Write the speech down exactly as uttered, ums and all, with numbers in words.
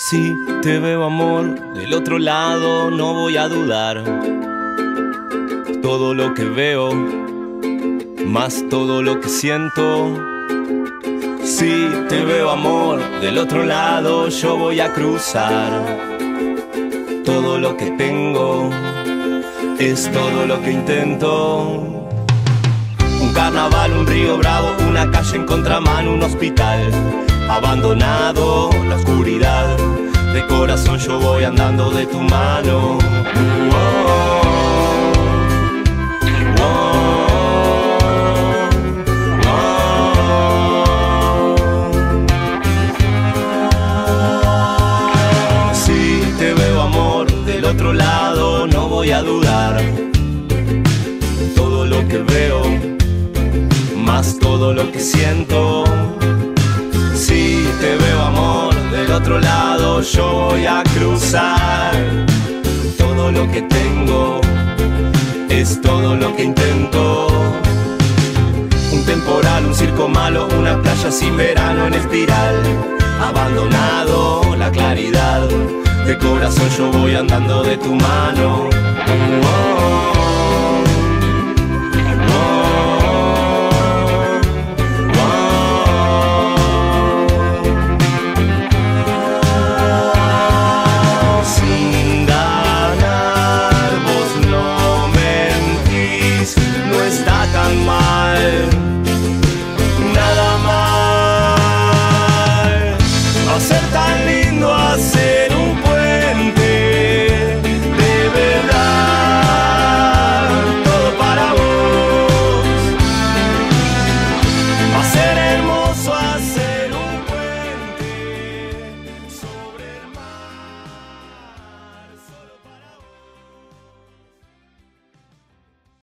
Si te veo, amor, del otro lado, no voy a dudar. Todo lo que veo, más todo lo que siento. Si te veo, amor, del otro lado, yo voy a cruzar. Todo lo que tengo es todo lo que intento. Un carnaval, un río bravo, una calle en contramano, un hospital abandonado, la oscuridad. De corazón yo voy andando de tu mano. Oh, oh, oh. Si te veo, amor, del otro lado, no voy a dudar. Todo lo que veo, más todo lo que siento. Si te veo, amor, del otro lado, yo voy a cruzar. Todo lo que tengo es todo lo que intento. Un temporal, un circo malo, una playa sin verano en espiral. Abandonado, la claridad. De corazón yo voy andando de tu mano. Oh, oh.